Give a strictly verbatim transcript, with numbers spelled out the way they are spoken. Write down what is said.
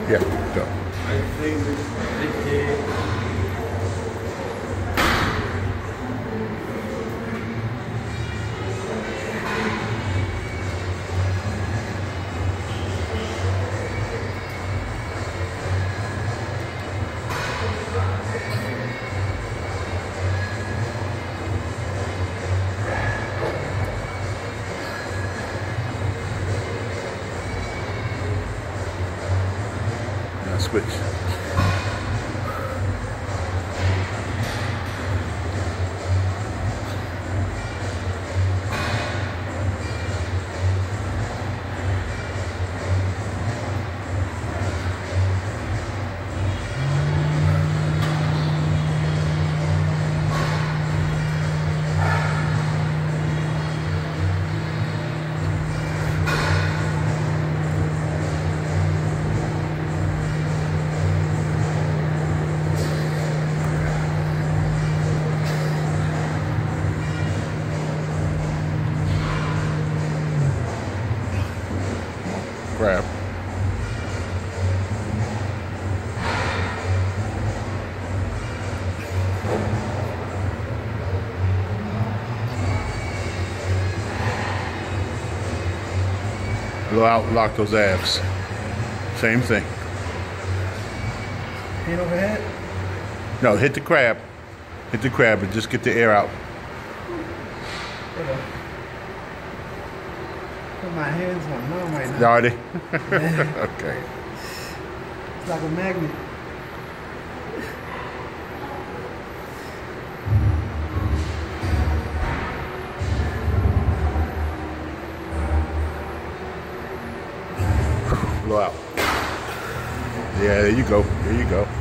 Yeah, go. I think this is Now switch. Grab. Blow out, lock those abs. Same thing. hand overhead. No, hit the crab. Hit the crab and just get the air out. Okay. Put my hands on numb right now. Are they? Okay. It's like a magnet. Blow out. Yeah, there you go. There you go.